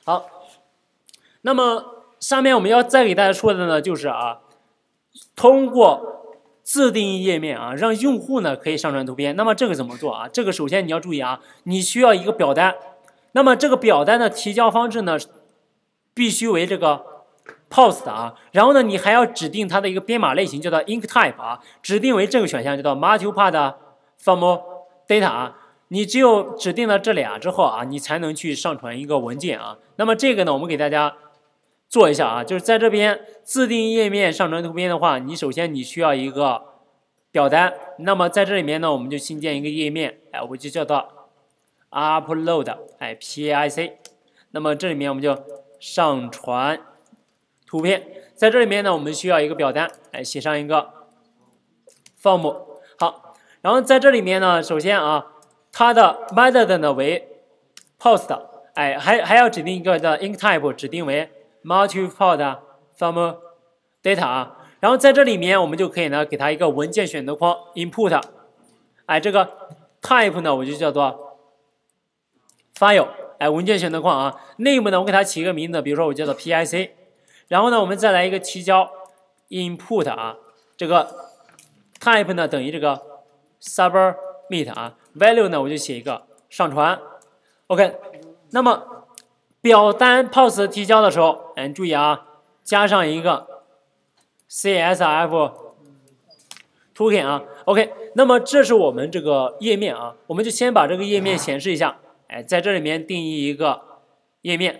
好，那么下面我们要再给大家说的呢，就是通过自定义页面让用户呢可以上传图片。那么这个怎么做这个首先你要注意你需要一个表单。那么这个表单的提交方式呢，必须为这个 post 然后呢，你还要指定它的一个编码类型，叫做 ink type 指定为这个选项，叫做 multipart form data 你只有指定了这俩之后你才能去上传一个文件那么这个呢，我们给大家做一下就是在这边自定义页面上传图片的话，你首先你需要一个表单。那么在这里面呢，我们就新建一个页面，我就叫做 upload PIC。那么这里面我们就上传图片，在这里面呢，我们需要一个表单，写上一个 form。好，然后在这里面呢，首先它的 method 呢为 post， 还要指定一个的 ink type， 指定为 multipart form data。然后在这里面我们就可以呢给它一个文件选择框 input， 这个 type 呢我就叫做 file， 文件选择框name 呢我给它起一个名字，比如说我叫做 PIC。然后呢我们再来一个提交 input 这个 type 呢等于这个 submit value 呢我就写一个上传 OK。 那么表单 post 提交的时候注意加上一个 CSRF token OK。 那么这是我们这个页面我们就先把这个页面显示一下，在这里面定义一个页面，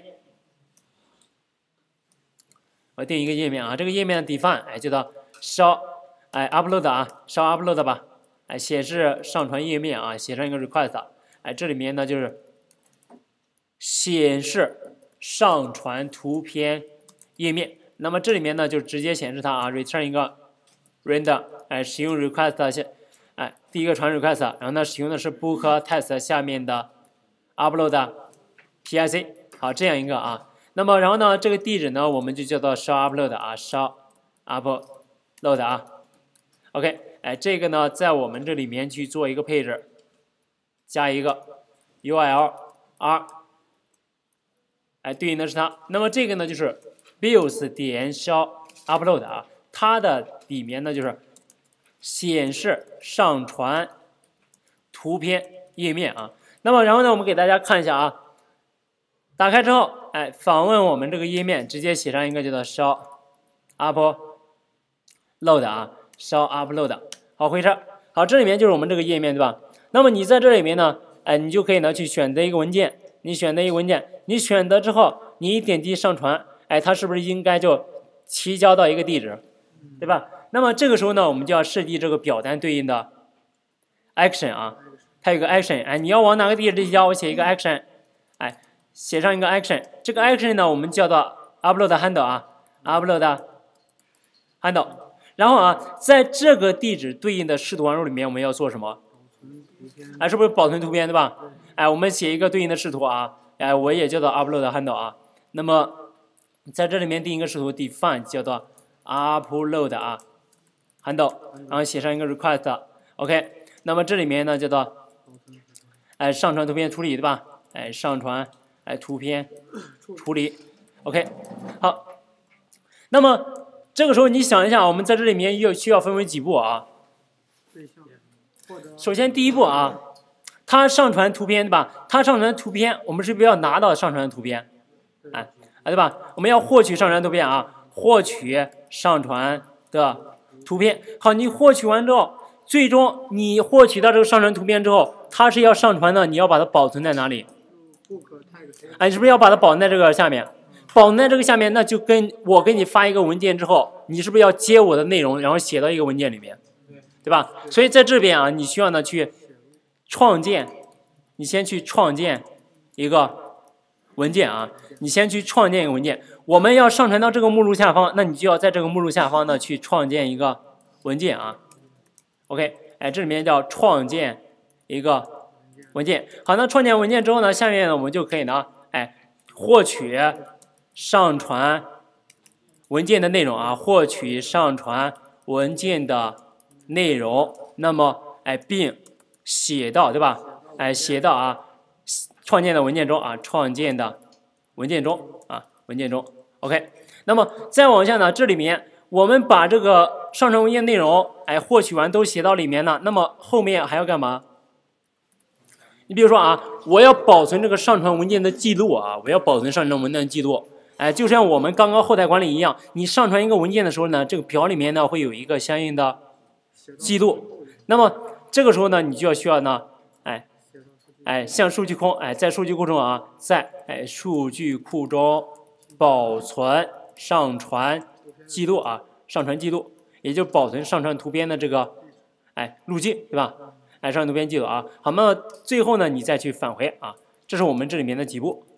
我定一个页面这个页面的 define 叫做 show upload show upload 吧，显示上传页面写上一个 request， 这里面呢就是显示上传图片页面。那么这里面呢就直接显示它return 一个 render， 使用 request 第一个传 request， 然后呢使用的是 book test 下面的 upload PIC。 好，这样一个那么然后呢这个地址呢我们就叫做 show upload show upload OK。 这个呢在我们这里面去做一个配置，加一个 URL 对应的是它。那么这个呢就是 builds 点 show upload 它的里面呢就是显示上传图片页面那么然后呢我们给大家看一下打开之后访问我们这个页面，直接写上一个叫做 show upload show upload。 好，回车。好，这里面就是我们这个页面对吧？那么你在这里面呢你就可以呢去选择一个文件，你选择一个文件，你选择之后你一点击上传，它是不是应该就提交到一个地址，对吧？那么这个时候呢我们就要设计这个表单对应的 action它有个 action， 你要往哪个地址提交，我写一个 action， 写上一个 action， 这个 action 呢我们叫做 upload handle upload handle。 然后在这个地址对应的视图函数里面我们要做什么？是不是保存图片对吧？我们写一个对应的视图我也叫做 upload handle 那么在这里面定一个视图 define 叫做 upload handle， 然后写上一个 request OK。 那么这里面呢叫做上传图片处理对吧？上传图片处理 OK。 好，那么这个时候你想一下，我们在这里面需要分为几步首先第一步它上传图片对吧？它上传图片，我们是不是要拿到上传的图片？对吧？我们要获取上传图片获取上传的图片。好，你获取完之后，最终你获取到这个上传图片之后，它是要上传的，你要把它保存在哪里？你是不是要把它保存在这个下面？保存在这个下面，那就跟我给你发一个文件之后，你是不是要接我的内容，然后写到一个文件里面，对吧？所以在这边你需要呢去创建，你先去创建一个文件你先去创建一个文件。我们要上传到这个目录下方，那你就要在这个目录下方呢去创建一个文件OK。 这里面叫创建一个文件。好，那创建文件之后呢，下面呢我们就可以呢获取上传文件的内容获取上传文件的内容，那么并写到对吧？写到创建的文件中创建的文件中啊，文件中 OK。那么再往下呢，这里面我们把这个上传文件内容获取完都写到里面了，那么后面还要干嘛？你比如说啊，我要保存这个上传文件的记录啊，我要保存上传文件的记录。就像我们刚刚后台管理一样，你上传一个文件的时候呢，这个表里面呢会有一个相应的记录。那么这个时候呢，你就需要呢，向数据库，在数据库中啊，在数据库中保存上传记录啊，上传记录，也就保存上传图片的这个路径，对吧？上传图片记录啊。好，那么最后呢，你再去返回啊，这是我们这里面的几步。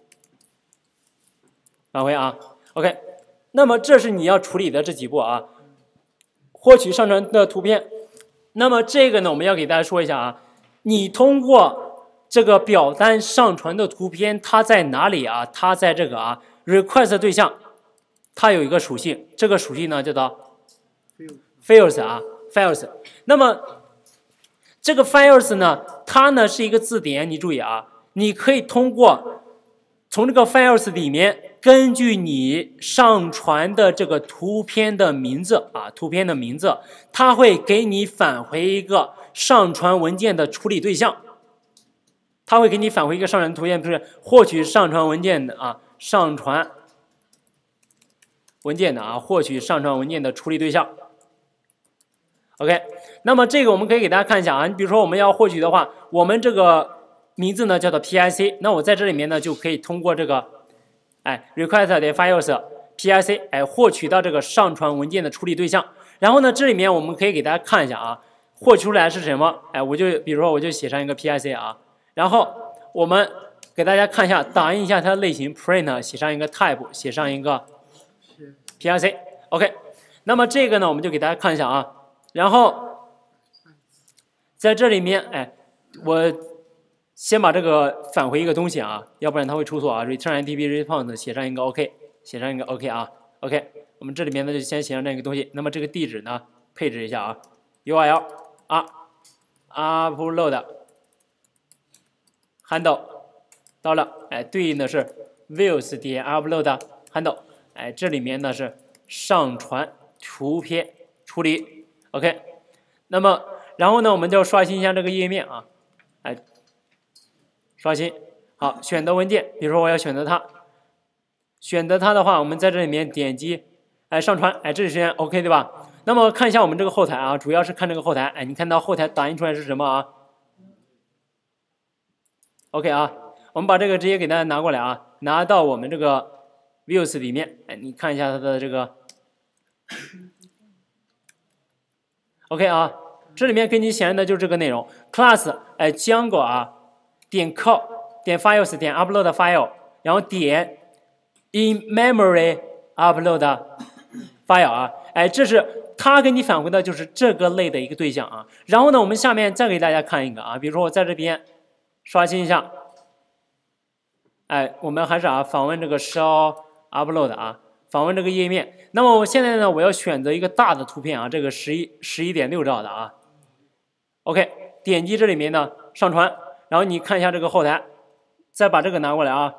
返回啊 ，OK， 那么这是你要处理的这几步啊，获取上传的图片。那么这个呢，我们要给大家说一下啊，你通过这个表单上传的图片，它在哪里啊？它在这个request 对象，它有一个属性，这个属性呢叫做 files 啊 files。那么这个 files 呢，它呢是一个字典，你注意啊，你可以通过从这个 files 里面。根据你上传的这个图片的名字啊，图片的名字，它会给你返回一个上传文件的处理对象。它会给你返回一个上传图片，不是获取上传文件的啊，上传文件的啊，获取上传文件的处理对象。OK， 那么这个我们可以给大家看一下啊，你比如说我们要获取的话，我们这个名字呢叫做 PIC， 那我在这里面呢就可以通过这个。request 点 files PIC 获取到这个上传文件的处理对象，然后呢，这里面我们可以给大家看一下啊，获取出来是什么？我就比如说我就写上一个 PIC 啊，然后我们给大家看一下，打印一下它的类型 print， 写上一个 type， 写上一个 PIC OK。那么这个呢，我们就给大家看一下啊，然后在这里面我。先把这个返回一个东西啊，要不然它会出错啊。return HTTP response 写上一个 OK， 写上一个 OK 啊 ，OK。我们这里面呢就先写上这样一个东西。那么这个地址呢配置一下啊 ，URL upload handle 到了，对应的是 views 点 upload handle， 这里面呢是上传图片处理 OK。那么然后呢，我们就要刷新一下这个页面啊，刷新，好，选择文件，比如说我要选择它，选择它的话，我们在这里面点击，上传，这里是 OK 对吧？那么看一下我们这个后台啊，主要是看这个后台，你看到后台打印出来是什么啊 ？OK 啊，我们把这个直接给大家拿过来啊，拿到我们这个 views 里面，你看一下它的这个 OK 啊，这里面给你显示的就是这个内容 ，class Django 啊。点 call 点 files 点 upload file， 然后点 in memory upload file 啊，这是它给你返回的就是这个类的一个对象啊。然后呢，我们下面再给大家看一个啊，比如说我在这边刷新一下，我们还是访问这个 show upload 啊，访问这个页面。那么我现在呢，我要选择一个大的图片啊，这个11.6兆的啊 ，OK， 点击这里面的上传。然后你看一下这个后台，再把这个拿过来啊。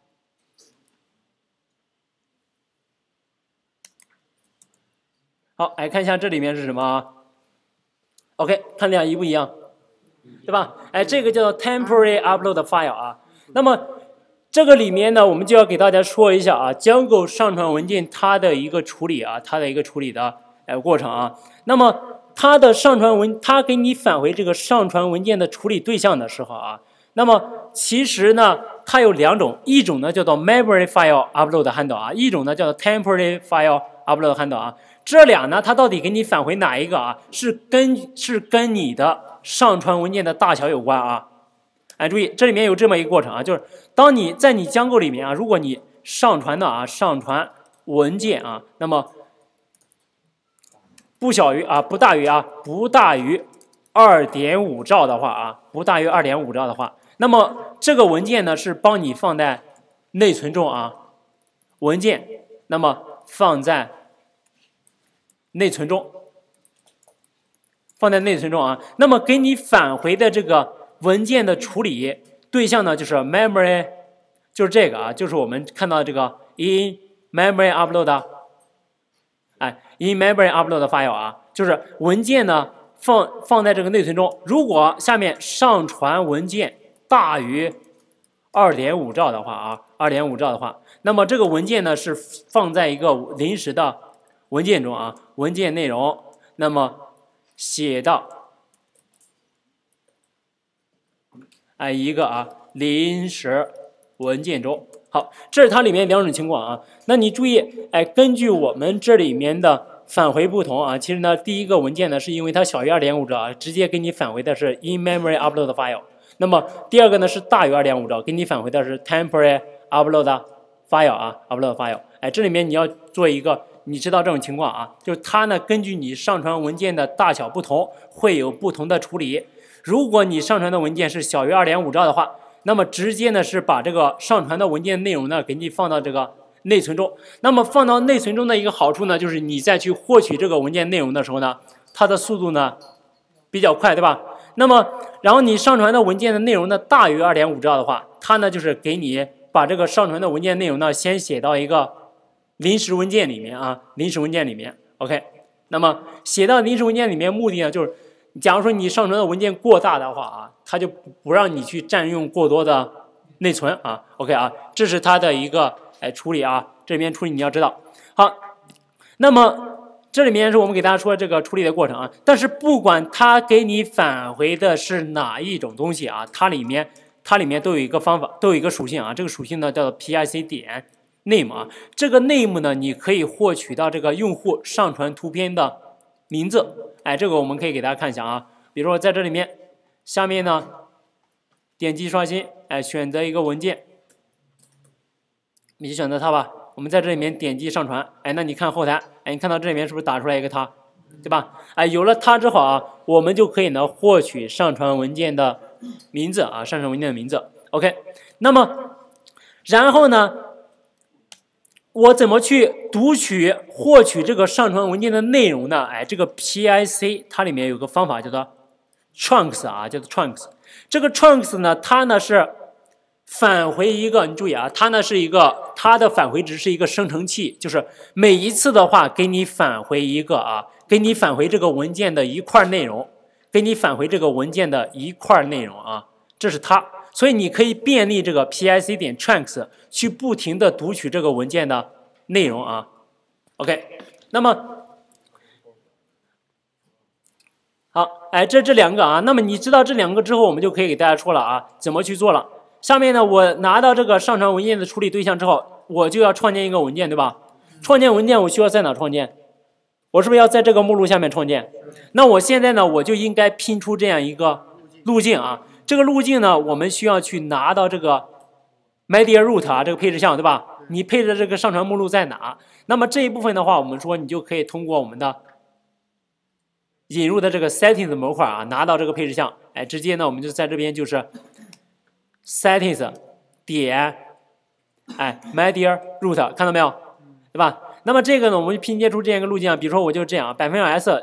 好，看一下这里面是什么啊 ？OK， 看这样一不一样，对吧？这个叫做 temporary upload file 啊。那么这个里面呢，我们就要给大家说一下啊，Django 上传文件它的一个处理啊，它的一个处理的过程啊。那么它的上传它给你返回这个上传文件的处理对象的时候啊，那么其实呢，它有两种，一种呢叫做 memory file upload handle 啊，一种呢叫做 temporary file upload handle 啊。这俩呢，它到底给你返回哪一个啊？是跟你的上传文件的大小有关啊。注意这里面有这么一个过程啊，就是当你在你Django里面啊，如果你上传文件啊，那么不大于2.5兆的话啊，不大于2.5兆的话，那么这个文件呢是帮你放在内存中啊，文件那么放在内存中，啊，那么给你返回的这个文件的处理对象呢就是 memory 就是这个啊，就是我们看到的这个 in memory upload， in memory upload file 啊，就是文件呢放在这个内存中，如果下面上传文件大于2.5兆的话啊，2.5兆的话，那么这个文件呢是放在一个临时的文件中啊，文件内容，那么写到一个临时文件中。好，这是它里面两种情况啊。那你注意，根据我们这里面的返回不同啊，其实呢，第一个文件呢是因为它小于2.5兆啊，直接给你返回的是 in memory upload file。那么第二个呢是大于2.5兆，给你返回的是 temporary upload file 啊 ，upload file。这里面你要做一个，你知道这种情况啊，就是它呢根据你上传文件的大小不同，会有不同的处理。如果你上传的文件是小于2.5兆的话，那么直接呢是把这个上传的文件内容呢给你放到这个内存中。那么放到内存中的一个好处呢，就是你再去获取这个文件内容的时候呢，它的速度呢比较快，对吧？那么然后你上传的文件的内容呢大于2.5兆的话，它呢就是给你把这个上传的文件内容呢先写到一个临时文件里面啊，临时文件里面 ，OK。那么写到临时文件里面，目的呢就是，假如说你上传的文件过大的话啊，它就不让你去占用过多的内存啊 ，OK 啊，这是它的一个处理啊，这里面处理你要知道。好，那么这里面是我们给大家说这个处理的过程啊，但是不管它给你返回的是哪一种东西啊，它里面都有一个方法，都有一个属性啊，这个属性呢叫做 PIC 点 name 啊，这个 name 呢你可以获取到这个用户上传图片的名字，这个我们可以给大家看一下啊，比如说在这里面下面呢点击刷新，选择一个文件，你就选择它吧。我们在这里面点击上传，那你看后台，你看到这里面是不是打出来一个它，对吧？有了它之后啊，我们就可以呢获取上传文件的名字啊，上传文件的名字。OK， 那么然后呢，我怎么去获取这个上传文件的内容呢？这个 PIC 它里面有个方法叫做 trunks 啊，叫做 trunks。这个 trunks 呢，它呢是返回一个，你注意啊，它呢是一个，它的返回值是一个生成器，就是每一次的话给你返回一个啊，给你返回这个文件的一块内容，给你返回这个文件的一块内容啊，这是它。所以你可以便利这个 PIC 点 trunks 去不停的读取这个文件的内容啊。OK， 那么好，这两个啊，那么你知道这两个之后，我们就可以给大家说了啊，怎么去做了。下面呢，我拿到这个上传文件的处理对象之后，我就要创建一个文件，对吧？创建文件我需要在哪创建？我是不是要在这个目录下面创建？那我现在呢，我就应该拼出这样一个路径啊。这个路径呢，我们需要去拿到这个 media root 啊，这个配置项，对吧？你配置的这个上传目录在哪？那么这一部分的话，我们说你就可以通过我们的引入的这个 settings 模块啊，拿到这个配置项，直接呢，我们就在这边就是 settings 点media root， 看到没有？对吧？那么这个呢，我们就拼接出这样一个路径啊，比如说我就这样，%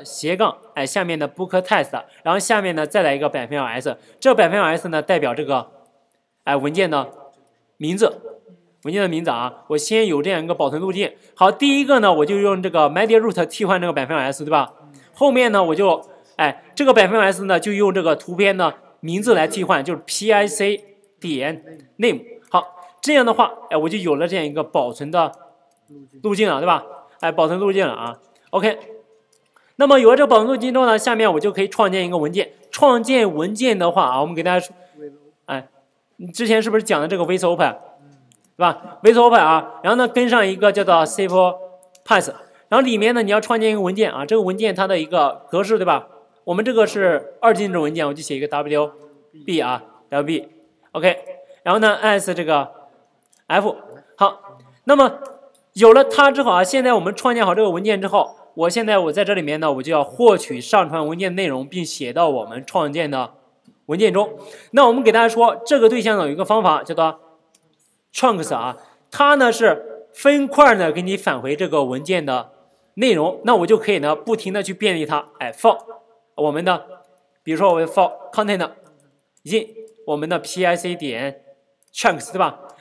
斜杠下面的 book test， 然后下面呢再来一个%，这%呢代表这个文件的名字，啊，我先有这样一个保存路径。好，第一个呢，我就用这个 media root 替换这个%，对吧？后面呢，我就这个%呢就用这个图片的名字来替换，就是 PIC 点 name。好，这样的话，我就有了这样一个保存的路径了，对吧？保存路径了啊。OK， 那么有了这个保存路径之后呢，下面我就可以创建一个文件。创建文件的话啊，我们给大家说，你之前是不是讲的这个 with open， 对吧 ？with open 啊，然后呢跟上一个叫做 simple path， 然后里面呢你要创建一个文件啊，这个文件它的一个格式，对吧？我们这个是2进制文件，我就写一个 WB 啊 ，WB，OK， 然后呢 as 这个 F， 好，那么有了它之后啊，现在我们创建好这个文件之后，我在这里面呢，我就要获取上传文件内容，并写到我们创建的文件中。那我们给大家说，这个对象呢有一个方法叫做 trunks 啊，它呢是分块呢给你返回这个文件的内容，那我就可以呢不停的去便利它，for 我们的，比如说我 for content in 我们的 PIC 点 chunks， 对吧？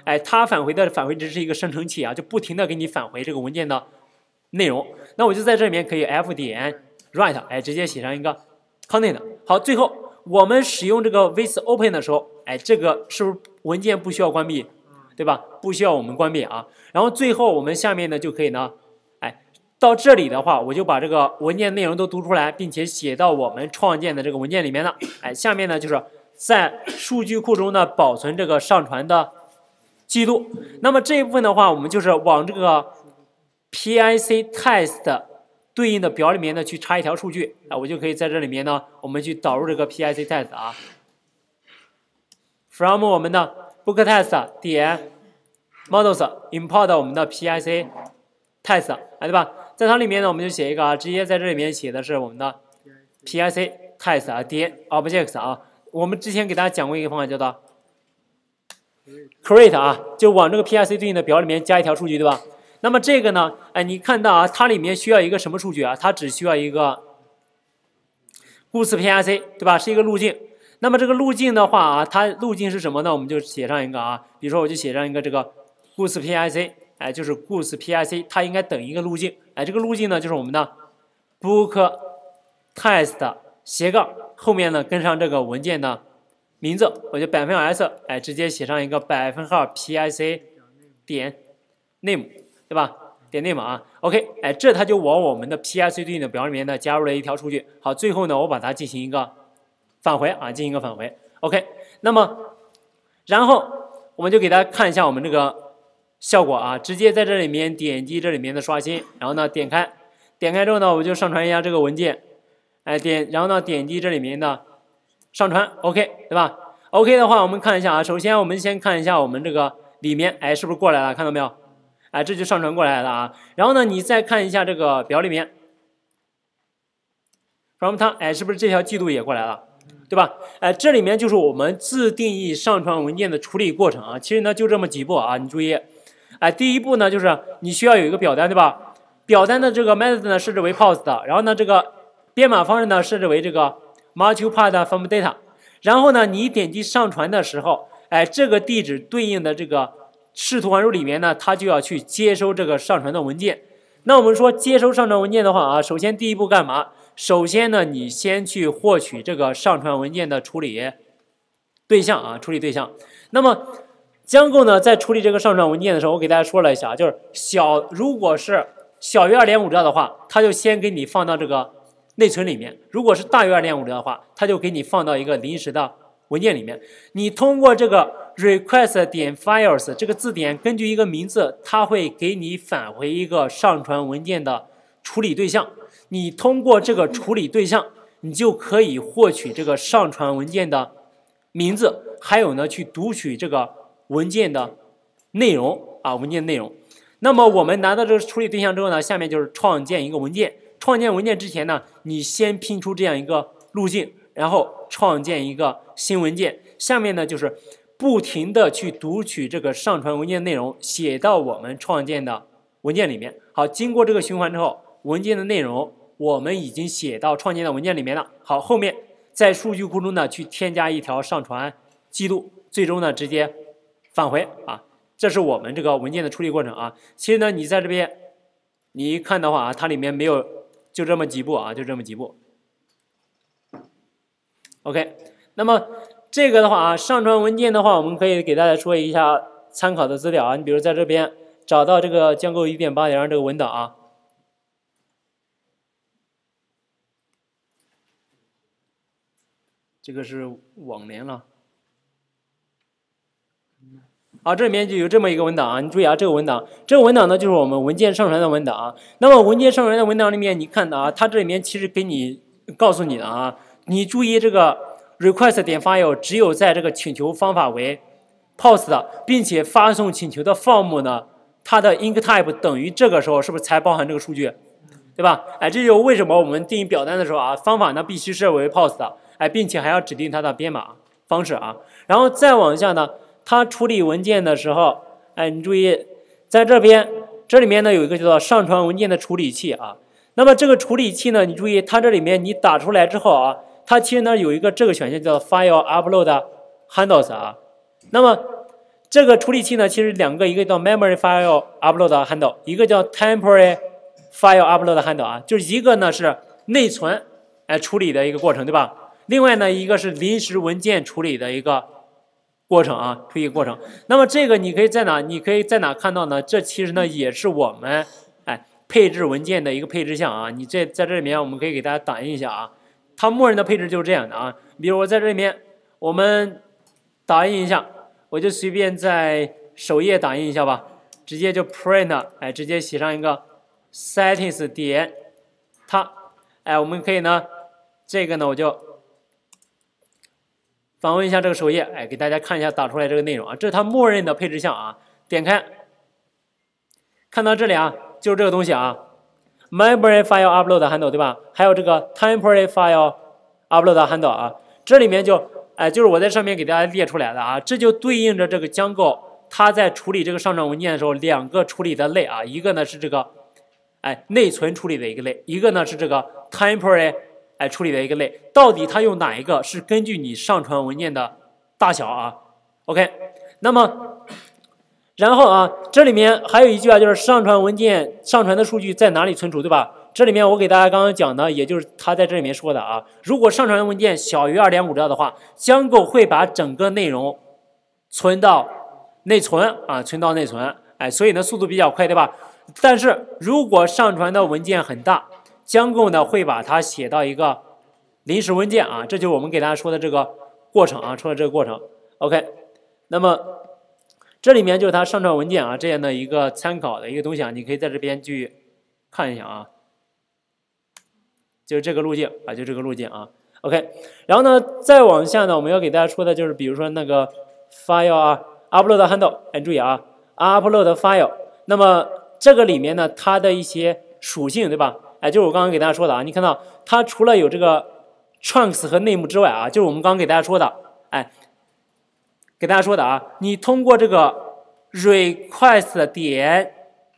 哎，它返回的返回值是一个生成器啊，就不停的给你返回这个文件的内容。那我就在这里面可以 f 点 write， 哎，直接写上一个 content。好，最后我们使用这个 with open 的时候，哎，这个是不是文件不需要关闭，对吧？不需要我们关闭啊。然后最后我们下面呢就可以呢，哎，到这里的话，我就把这个文件内容都读出来，并且写到我们创建的这个文件里面了。哎，下面呢就是在数据库中呢保存这个上传的记录。那么这一部分的话，我们就是往这个 PIC test 对应的表里面呢去插一条数据啊，我就可以在这里面呢，我们去导入这个 PIC test 啊 ，from 我们的 book test 点 models import 我们的 PIC test 啊，对吧？在它里面呢，我们就写一个啊，直接在这里面写的是我们的 PIC test 啊点 objects 啊。我们之前给大家讲过一个方法叫做 create 啊，就往这个 PIC 对应的表里面加一条数据，对吧？那么这个呢，哎，你看到啊，它里面需要一个什么数据啊？它只需要一个故事 PIC， 对吧？是一个路径。那么这个路径的话啊，它路径是什么呢？我们就写上一个啊，比如说我就写上一个这个故事 PIC， 哎，就是故事 PIC， 它应该等一个路径，哎，这个路径呢就是我们的 book test 斜杠后面呢跟上这个文件的名字，我就%s， 哎，直接写上一个%PIC 点 name。对吧？点 name 啊 ，OK， 哎，这它就往我们的 PIC 对应的表里面呢加入了一条数据。好，最后呢，我把它进行一个返回啊，进行一个返回。OK， 那么然后我们就给大家看一下我们这个效果啊，直接在这里面点击这里面的刷新，然后呢点开之后呢，我就上传一下这个文件，哎然后呢点击这里面的上传 ，OK， 对吧 ？OK 的话，我们看一下啊，首先我们先看一下我们这个里面，哎，是不是过来了？看到没有？哎，这就上传过来了啊。然后呢，你再看一下这个表里面 ，from 它，哎，是不是这条记录也过来了，对吧？哎，这里面就是我们自定义上传文件的处理过程啊。其实呢，就这么几步啊，你注意。哎，第一步呢，就是你需要有一个表单，对吧？表单的这个 method 呢设置为 post 的，然后呢，这个编码方式呢设置为这个 multipart from data。然后呢，你点击上传的时候，哎，这个地址对应的这个视图函数里面呢，它就要去接收这个上传的文件。那我们说接收上传文件的话啊，首先第一步干嘛？首先呢，你先去获取这个上传文件的处理对象啊，处理对象。那么Django呢，在处理这个上传文件的时候，我给大家说了一下，就是如果是小于2.5兆的话，它就先给你放到这个内存里面；如果是大于2.5兆的话，它就给你放到一个临时的文件里面。你通过这个 request 点 files 这个字典，根据一个名字，它会给你返回一个上传文件的处理对象。你通过这个处理对象，你就可以获取这个上传文件的名字，还有呢，去读取这个文件的内容啊，文件内容。那么我们拿到这个处理对象之后呢，下面就是创建一个文件。创建文件之前呢，你先拼出这样一个路径，然后创建一个新文件。下面呢就是不停的去读取这个上传文件内容，写到我们创建的文件里面。好，经过这个循环之后，文件的内容我们已经写到创建的文件里面了。好，后面在数据库中呢去添加一条上传记录，最终呢直接返回啊。这是我们这个文件的处理过程啊。其实呢，你在这边你一看的话啊，它里面没有，就这么几步啊，就这么几步。OK， 那么这个的话啊，上传文件的话，我们可以给大家说一下参考的资料啊。你比如在这边找到这个Django 1.8.2这个文档啊，这个是网联了。好，这里面就有这么一个文档啊，你注意啊，这个文档呢就是我们文件上传的文档啊。那么文件上传的文档里面，你看到啊，它这里面其实给你告诉你的啊，你注意这个 request 点 file 只有在这个请求方法为 post 的，并且发送请求的 form 呢，它的 int type 等于这个时候是不是才包含这个数据，对吧？哎，这就是为什么我们定义表单的时候啊，方法呢必须设为 post 的，哎，并且还要指定它的编码方式啊。然后再往下呢，它处理文件的时候，哎，你注意，在这里面呢有一个叫做上传文件的处理器啊。那么这个处理器呢，你注意，它这里面你打出来之后啊，它其实呢有一个这个选项叫 File Upload Handles 啊。那么这个处理器呢，其实两个，一个叫 memory file upload handle， 一个叫 temporary file upload handle 啊，就是一个呢是内存处理的一个过程，对吧？另外呢，一个是临时文件处理的一个过程啊，处理过程。那么这个你可以在哪？你可以在哪看到呢？这其实呢也是我们配置文件的一个配置项啊。你在这里面，我们可以给大家打印一下啊。它默认的配置就是这样的啊。比如我在这里面，我们打印一下。我就随便在首页打印一下吧，直接就 print， 直接写上一个 settings 点它，我们可以呢，这个呢我就访问一下这个首页，给大家看一下打出来这个内容啊，这是它默认的配置项啊，点开，看到这里啊，就是这个东西啊 ，memory file upload handle 对吧？还有这个 temporary file upload handle 啊，这里面就。就是我在上面给大家列出来的啊，这就对应着这个Django它在处理这个上传文件的时候，两个处理的类啊，一个呢是这个内存处理的一个类，一个呢是这个 temporary 处理的一个类。到底它用哪一个是根据你上传文件的大小啊 ？OK， 那么然后啊，这里面还有一句啊，就是上传文件上传的数据在哪里存储，对吧？这里面我给大家刚刚讲的，也就是他在这里面说的啊，如果上传文件小于 2.5 兆的话，Django会把整个内容存到内存啊，存到内存，所以呢速度比较快，对吧？但是如果上传的文件很大，Django呢会把它写到一个临时文件啊，这就是我们给大家说的这个过程啊，说的这个过程。OK， 那么这里面就是它上传文件啊这样的一个参考的一个东西啊，你可以在这边去看一下啊。就是这个路径啊，就这个路径啊 ，OK。然后呢，再往下呢，我们要给大家说的就是，比如说那个 file 啊 ，upload handle， 注意啊 ，upload file。那么这个里面呢，它的一些属性，对吧？就是我刚刚给大家说的啊，你看到它除了有这个 trunks 和 name 之外啊，就是我们刚刚给大家说的，给大家说的啊，你通过这个 request 点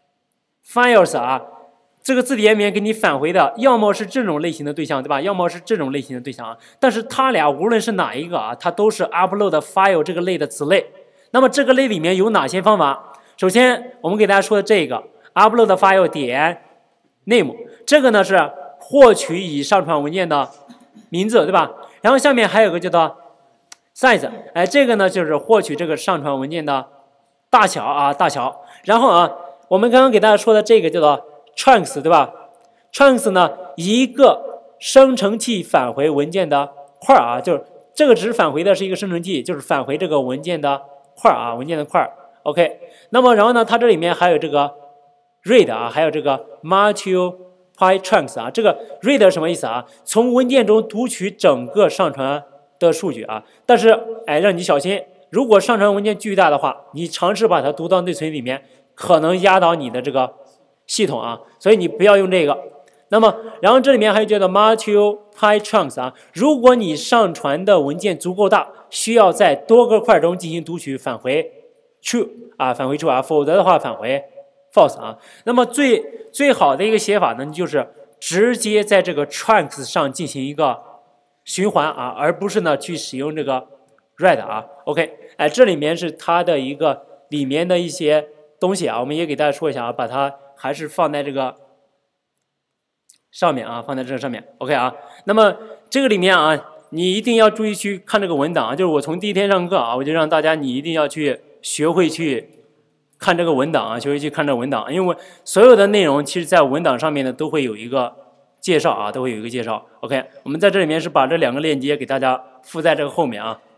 files 啊。这个字典里面给你返回的，要么是这种类型的对象，对吧？要么是这种类型的对象啊。但是它俩无论是哪一个啊，它都是 upload file 这个类的子类。那么这个类里面有哪些方法？首先，我们给大家说的这个 upload file 点 name， 这个呢是获取已上传文件的名字，对吧？然后下面还有个叫做 size， 这个呢就是获取这个上传文件的大小啊，大小。然后啊，我们刚刚给大家说的这个叫做Trunks 对吧 ？Trunks 呢，一个生成器返回文件的块啊，就是这个只是返回的是一个生成器，就是返回这个文件的块啊，文件的块。OK， 那么然后呢，它这里面还有这个 read 啊，还有这个 multiply trunks 啊，这个 read 是什么意思啊？从文件中读取整个上传的数据啊，但是让你小心，如果上传文件巨大的话，你尝试把它读到内存里面，可能压倒你的这个系统啊，所以你不要用这个。那么，然后这里面还有叫做 multiply trunks 啊，如果你上传的文件足够大，需要在多个块中进行读取，返回 true 啊，返回 true 啊，否则的话返回 false 啊。那么最好的一个写法呢，就是直接在这个 trunks 上进行一个循环啊，而不是呢去使用这个 read 啊。OK， 这里面是它的一个里面的一些东西啊，我们也给大家说一下啊，把它还是放在这个上面啊，放在这个上面 ，OK 啊。那么这个里面啊，你一定要注意去看这个文档啊，就是我从第一天上课啊，我就让大家你一定要去学会去看这个文档啊，学会去看这个文档，因为所有的内容其实在文档上面呢都会有一个介绍啊，都会有一个介绍。OK， 我们在这里面是把这两个链接给大家附在这个后面啊。